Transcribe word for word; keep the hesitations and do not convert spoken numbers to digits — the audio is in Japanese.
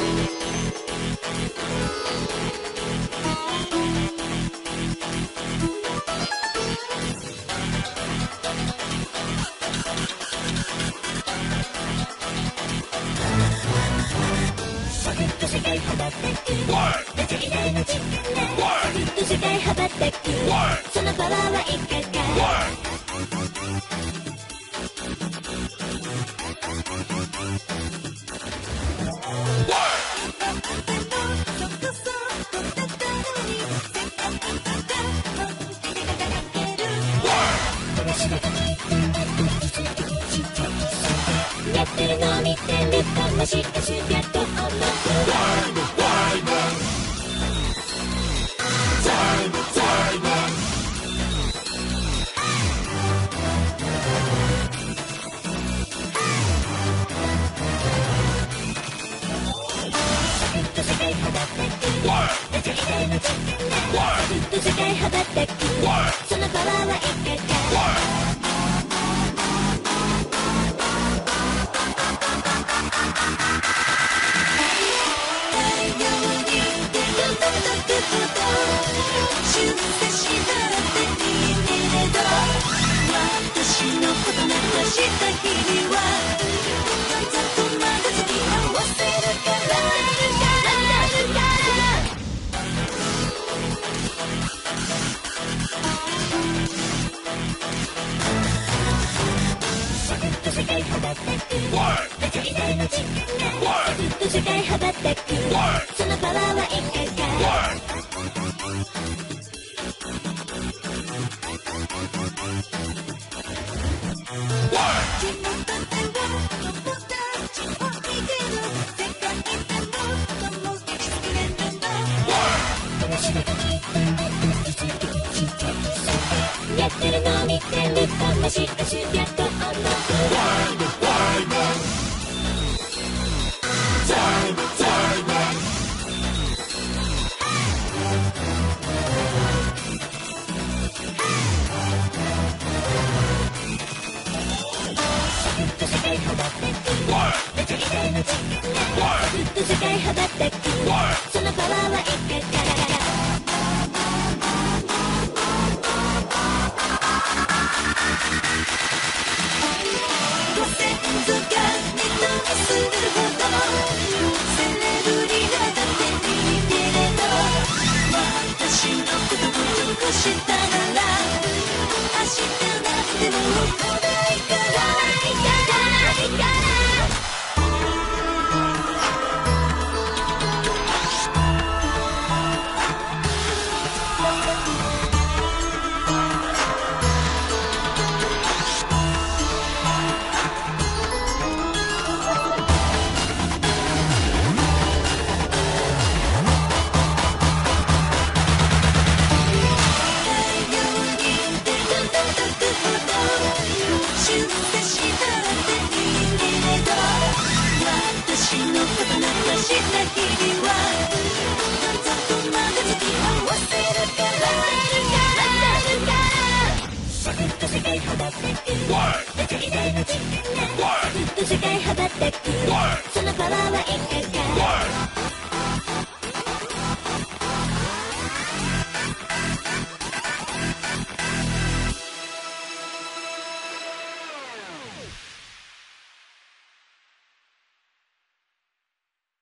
サクッと世界羽ばってくめちゃ偉大な力サクッと世界羽ばってくそのパワーはいかがやってるの見てるともしかしてやっと思う世界羽ばってくめちゃ偉大な力ずっと世界羽ばってくそのパワーはいかが出世したっていいけれど私のことなくした日々はわざとまだ付き合わせるからサクッと世界羽ばってくめちゃ偉大な力サクッと世界羽ばってくそのパワーはいかがやってるの見てるともしかしてやっと思う世界羽ばってくめちゃ偉大な力ずっと世界羽ばってくそのパワーはいかがご先祖が見とするほどセレブになっていいけれど私のことを残したなら明日なっても来ないから私のことなくした日々はわざとまだ付き合わせるからサクッと世界羽ばってくめちゃ偉大な力サクッと世界羽ばってくそのパワーはいかが